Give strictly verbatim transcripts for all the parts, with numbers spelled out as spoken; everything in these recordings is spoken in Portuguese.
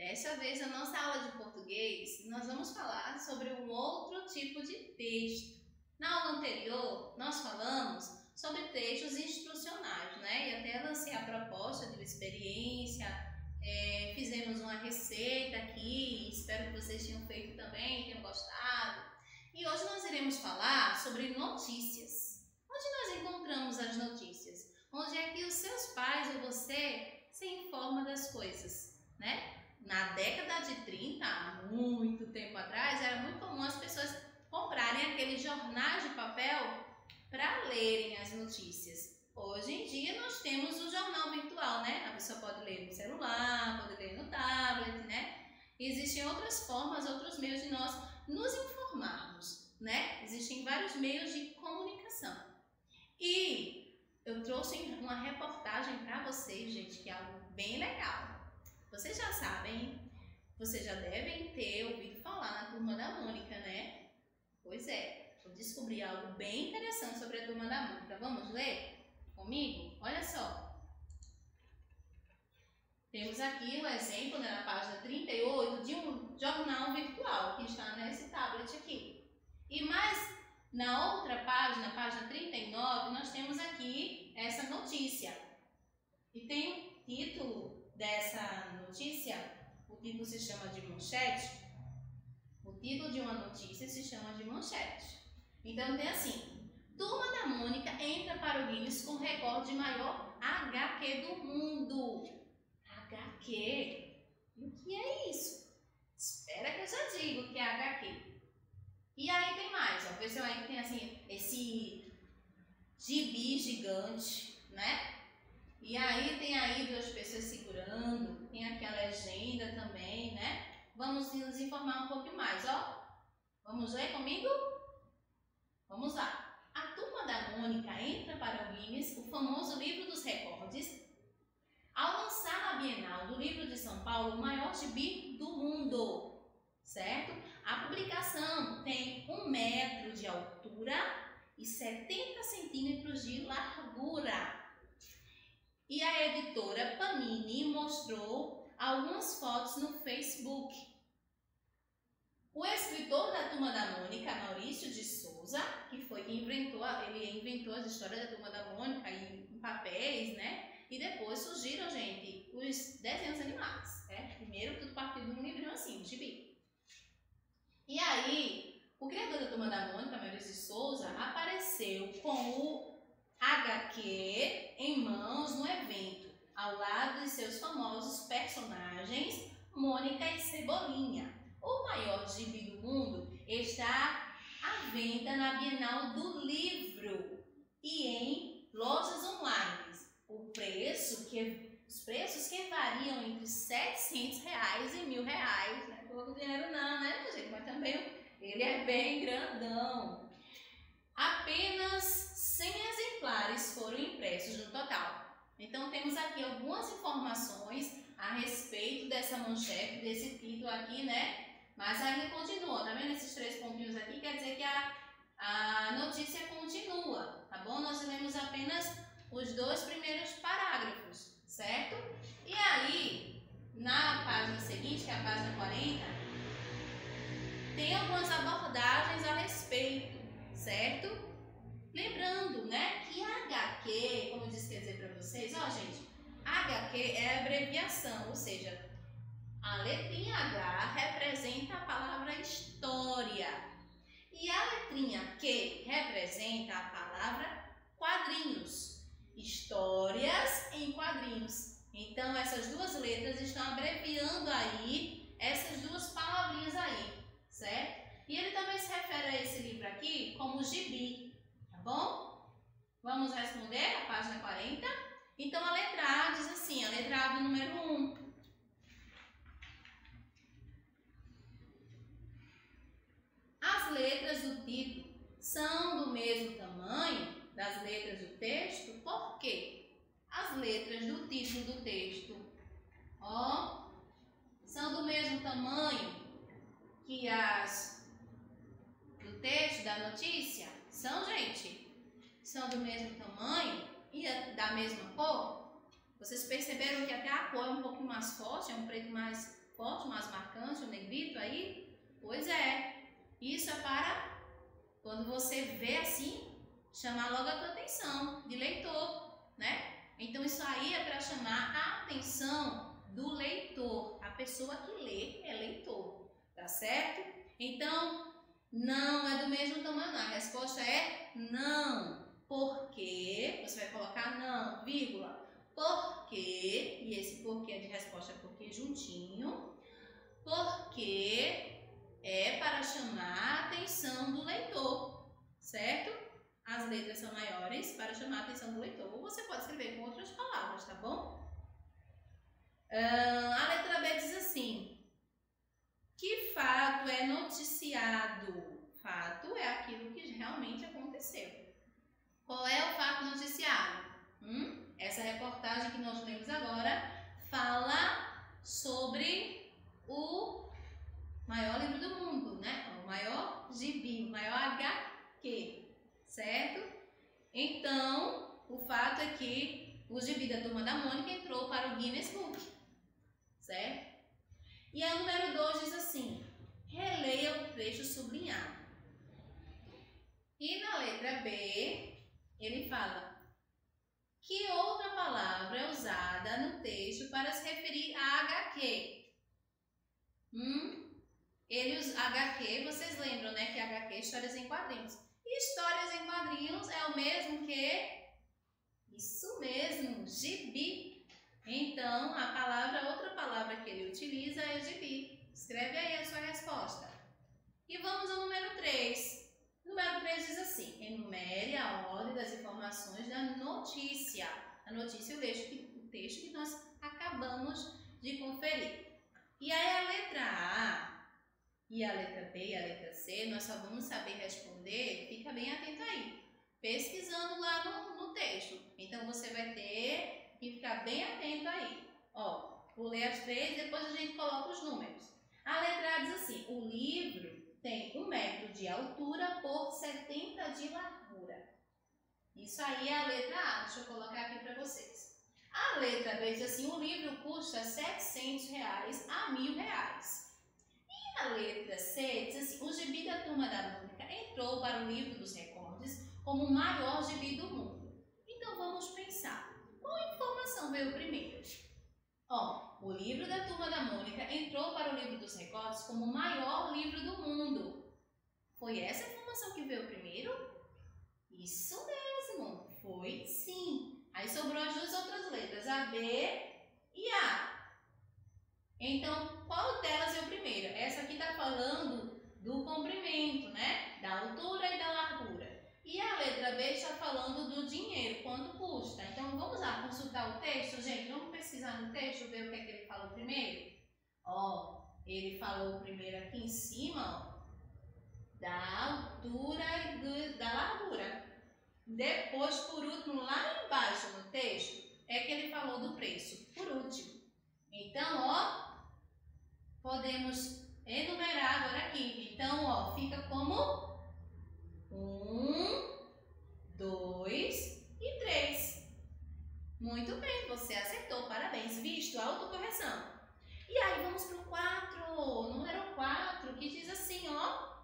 Dessa vez, na nossa aula de português, nós vamos falar sobre um outro tipo de texto. Na aula anterior, nós falamos sobre textos instrucionais, né? E até lancei a proposta de uma experiência, é, fizemos uma receita aqui, espero que vocês tenham feito também, tenham gostado. E hoje nós iremos falar sobre notícias. Onde nós encontramos as notícias? Onde é que os seus pais ou você se informa das coisas, né? Na década de trinta, há muito tempo atrás, era muito comum as pessoas comprarem aqueles jornais de papel para lerem as notícias. Hoje em dia nós temos o jornal virtual, né? A pessoa pode ler no celular, pode ler no tablet, né? Existem outras formas, outros meios de nós nos informarmos, né? Existem vários meios de comunicação. E eu trouxe uma reportagem para vocês, gente, que é algo bem legal. Vocês já sabem, vocês já devem ter ouvido falar na Turma da Mônica, né? Pois é, eu descobri algo bem interessante sobre a Turma da Mônica. Vamos ler comigo? Olha só. Temos aqui um exemplo, né, na página trinta e oito de um jornal virtual que está nesse tablet aqui. E mais na outra página, página trinta e nove, nós temos aqui essa notícia. E tem o título dessa notícia, o título se chama de manchete. O título de uma notícia se chama de manchete. Então tem assim: Turma da Mônica entra para o Guinness com recorde de maior H Q do mundo. H Q? E o que é isso? Espera que eu já digo o que é H Q. E aí tem mais, ó. Pessoal, aí tem assim, esse gibi gigante, né? E aí tem aí duas pessoas segurando, tem aqui a legenda também, né? Vamos nos informar um pouco mais, ó. Vamos ler comigo? Vamos lá. A Turma da Mônica entra para o Guinness, o famoso livro dos recordes, ao lançar na Bienal do Livro de São Paulo o maior gibi do mundo, certo? A publicação tem um metro de altura e setenta centímetros de largura. E a editora Panini mostrou algumas fotos no Facebook. O escritor da Turma da Mônica, Maurício de Souza, que foi quem inventou, ele inventou as histórias da Turma da Mônica em papéis, né? E depois surgiram, gente, os desenhos animados, né? Primeiro tudo partiu de um livrinho assim, um gibi. E aí, o criador da Turma da Mônica, Maurício de Souza, apareceu com o H Q em mãos no evento, ao lado de seus famosos personagens Mônica e Cebolinha. O maior gibi do mundo está à venda na Bienal do Livro e em lojas online. O preço que, os preços que variam entre setecentos reais e mil reais, não é pouco dinheiro não, né, gente? Mas também ele é bem grandão. Apenas cem exemplares foram impressos no total. Então temos aqui algumas informações a respeito dessa manchete, desse título aqui, né? Mas ainda continua, tá vendo esses três pontinhos aqui? Quer dizer que a, a notícia continua, tá bom? Nós lemos apenas os dois primeiros parágrafos, certo? E aí, na página seguinte, que é a página quarenta, tem algumas abordagens a respeito, certo? Lembrando, né, que H Q, como eu disse, quer dizer para vocês, ó, gente, H Q é abreviação, ou seja, a letrinha H representa a palavra história e a letrinha Q representa a palavra quadrinhos, histórias em quadrinhos. Então, essas duas letras estão abreviando aí essas duas palavrinhas aí, certo? E ele também se refere a esse livro aqui como gibi. Bom, vamos responder a página quarenta. Então a letra A diz assim, a letra A do número um. As letras do título são do mesmo tamanho das letras do texto, por quê? As letras do título do texto, ó, são do mesmo tamanho que as do texto da notícia. São, gente? São do mesmo tamanho e da mesma cor? Vocês perceberam que até a cor é um pouquinho mais forte, é um preto mais forte Pois é. Isso é para, quando você vê assim, chamar logo a tua atenção, de leitor, né? Então, isso aí é para chamar a atenção do leitor. A pessoa que lê é leitor, tá certo? Então, não é do mesmo tamanho, não. A resposta é não. Por quê? Você vai colocar não, vírgula. Porque, e esse porquê é de resposta porque juntinho, porque é para chamar a atenção do leitor, certo? As letras são maiores para chamar a atenção do leitor. Ou você pode escrever com outras palavras, tá bom? Uh, a letra B diz assim: que fato é noticiado? Fato é aquilo que realmente aconteceu. Qual é o fato noticiado? Hum? Essa reportagem que nós lemos agora fala sobre o maior livro do mundo, né? O maior gibi, o maior agá quê. Certo? Então, o fato é que o gibi da Turma da Mônica entrou para o Guinness Book. Certo? E a número dois diz assim: releia o trecho sublinhado. E na letra B, ele fala: que outra palavra é usada no texto para se referir a agá quê? Hum? Ele usa agá quê, vocês lembram, né? Que agá quê é histórias em quadrinhos. Histórias em quadrinhos é o mesmo que? Isso mesmo, gibi. Então, a palavra, outra palavra que ele utiliza é gibi. Escreve aí a sua resposta. E vamos ao número três. Número três diz assim: enumere a ordem das informações da notícia. A notícia é o texto que, o texto que nós acabamos de conferir. E aí a letra A e a letra B e a letra C, nós só vamos saber responder, fica bem atento aí, pesquisando lá no, no texto. Então, você vai ter que ficar bem atento aí. Ó, vou ler as três e depois a gente coloca os números. A letra A diz assim: o livro tem um metro de altura por setenta de largura. Isso aí é a letra A, deixa eu colocar aqui para vocês. A letra B diz assim: o livro custa setecentos reais a mil reais. A letra C diz assim: o gibi da Turma da Mônica entrou para o livro dos recordes como o maior gibi do mundo. Então vamos pensar, qual informação veio primeiro? Ó, o livro da Turma da Mônica entrou para o livro dos recordes como o maior livro do mundo. Foi essa informação que veio primeiro? Isso mesmo, foi sim. Aí sobrou as duas outras letras, a B e A. Então, qual delas é o primeiro? Essa aqui está falando do comprimento, né? Da altura e da largura. E a letra B está falando do dinheiro, quanto custa. Então, vamos lá consultar o texto, gente? Vamos pesquisar no texto, ver o que é que ele falou primeiro? Ó, ele falou primeiro aqui em cima, ó, da altura e do, da largura. Depois, por último, lá embaixo no texto, é que ele falou do preço, por último. Então, ó, podemos enumerar agora aqui. Então, ó, fica como um, dois e três. Muito bem, você acertou. Parabéns. Visto, autocorreção. E aí, vamos para o quatro. Número quatro, que diz assim, ó.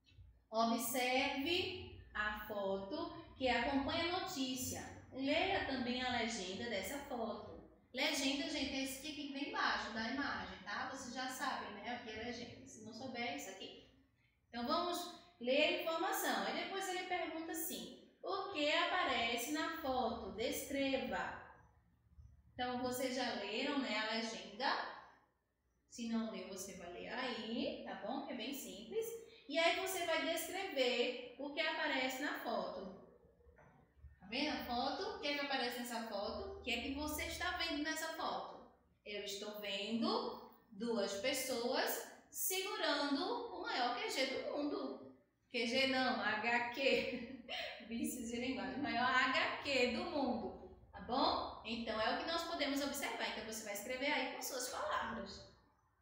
Observe a foto que acompanha a notícia. Leia também a legenda dessa foto. Legenda, gente, é esse que vem embaixo da imagem, tá? Vocês já sabem, né, o que é legenda. Se não souber, é isso aqui. Então, vamos ler a informação. Aí depois ele pergunta assim: o que aparece na foto? Descreva. Então, vocês já leram, né, a legenda. Se não leu, você vai ler aí, tá bom? Que é bem simples. E aí você vai descrever o que aparece na foto. Tá vendo a foto? O que é que aparece nessa foto? O que é que você está vendo nessa foto? Eu estou vendo duas pessoas segurando o maior Q G do mundo. Q G não, H Q. Vícios de linguagem. O maior H Q do mundo. Tá bom? Então, é o que nós podemos observar. Então, você vai escrever aí com suas palavras.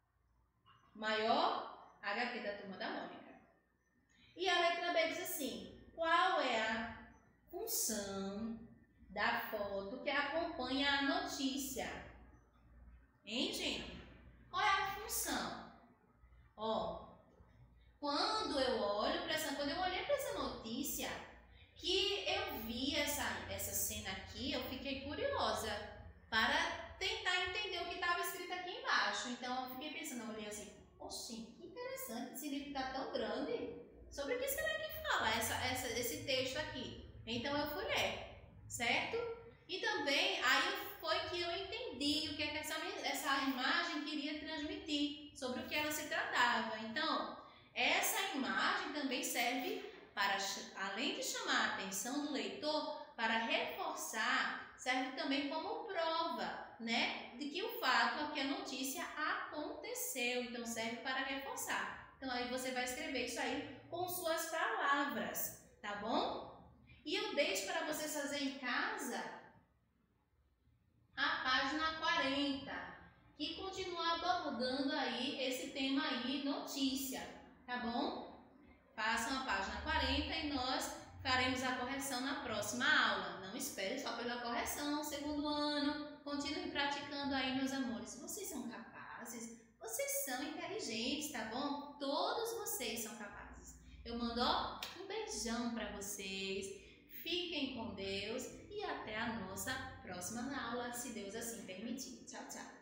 Maior H Q da Turma da Mônica. E a letra B diz assim: qual é a função da foto que acompanha a notícia? Hein, gente? Qual é a função? Ó, Então eu fui ler, certo? E também aí foi que eu entendi o que essa, essa imagem queria transmitir, sobre o que ela se tratava. Então, essa imagem também serve para, além de chamar a atenção do leitor, para reforçar, serve também como prova, né, de que o fato, que a notícia aconteceu. Então, serve para reforçar. Então, aí você vai escrever isso aí com suas palavras, tá bom? E eu deixo para vocês fazerem em casa a página quarenta, que continua abordando aí esse tema aí, notícia, tá bom? Façam a página quarenta e nós faremos a correção na próxima aula. Não espere só pela correção, segundo ano, continue praticando aí, meus amores. Vocês são capazes, vocês são inteligentes, tá bom? Todos vocês são capazes. Eu mando, ó, um beijão para vocês. Fiquem com Deus e até a nossa próxima aula, se Deus assim permitir. Tchau, tchau.